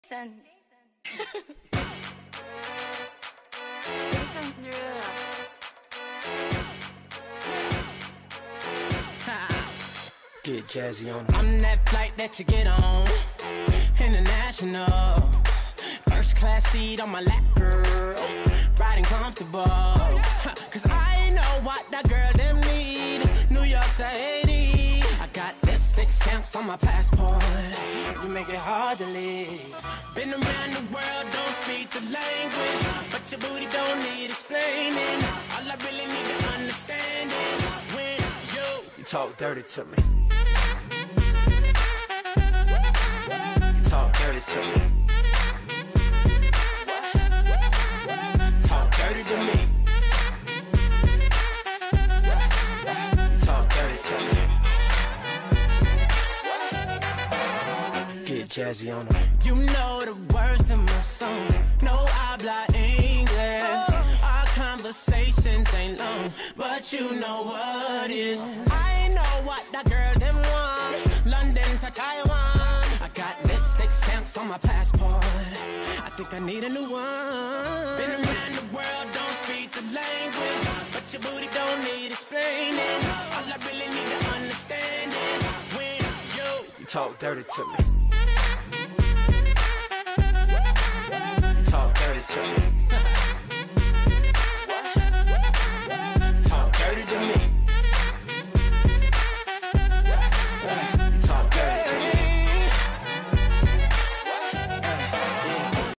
Jason. Jason Derulo. Get jazzy on. I'm that flight that you get on, international. First class seat on my lap, girl, riding comfortable. Cause I know what that girl them need. New York to Haiti, I got lipstick stamps on my passport. You make it hard to leave. Been around the world, don't speak the language, but your booty don't need explaining. All I really need to understand is when you talk dirty to me. You talk dirty to me. Talk dirty to me. Talk dirty to me. Get jazzy on them. You know the words of my songs. No habla English. Our conversations ain't long, but you know what is. I know what that girl them want. London to Taiwan. I got lipstick stamps on my passport. I think I need a new one. Been around the world, don't speak the language, but your booty don't need explaining. All I really need to understand is when you talk dirty to me.